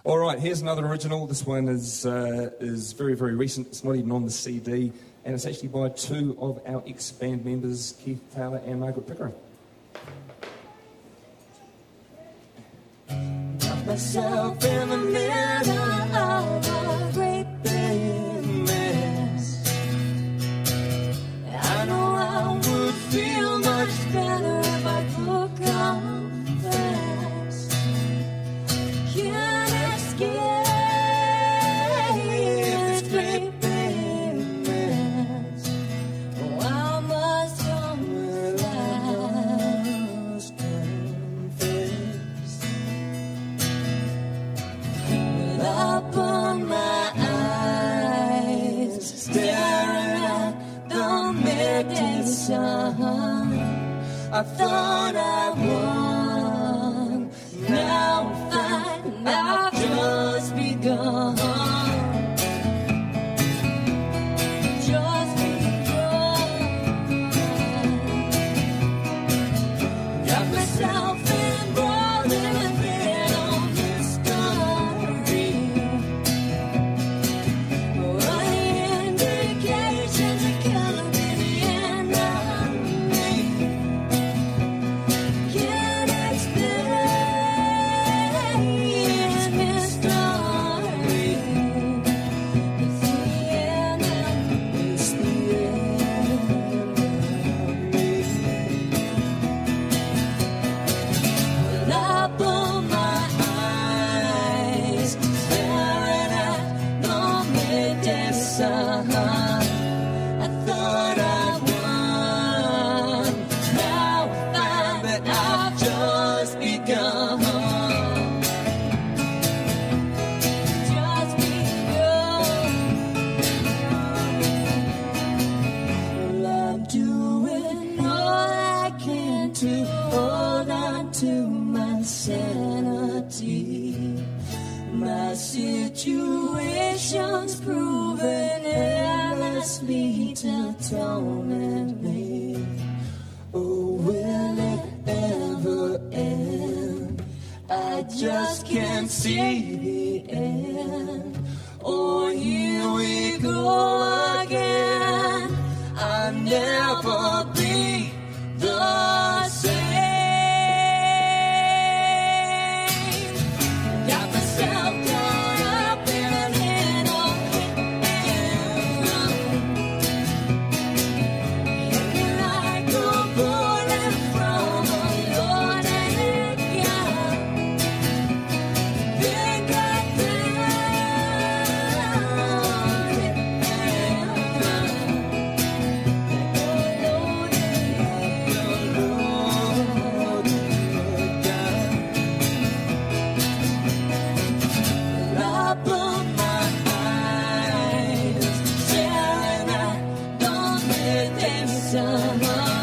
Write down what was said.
All right, here's another original. This one is very, very recent. It's not even on the CD, and it's actually by two of our ex-band members, Keith Taylor and Margaret Pickering. Got myself in the middle of a great big mess. I know I would feel much better if I could confess. Can't escape this great big mess. Oh, I must confess. Up on my eyes, staring at the midday sun. I thought I won, now I'm fighting, I've just begun. Just begun. Got myself embroiled in a bit on this story. Any indications are killing me the end of me. Can't explain this story. It's the end of me. It's the end of me. Well, up on my eyes, staring at the midday sun. I thought I won, now I find that I've just begun. Just begun. Well, I'm doing all I can to hold on to my sanity. My situation's proven endlessly to torment me. Oh, will it ever end? I just can't see the end. Oh, here we go again. I'll never be the same. Got myself caught up in an middle, hanging like a bullet from a loaded gun. Think I Up on my eyes, staring at the midday sun.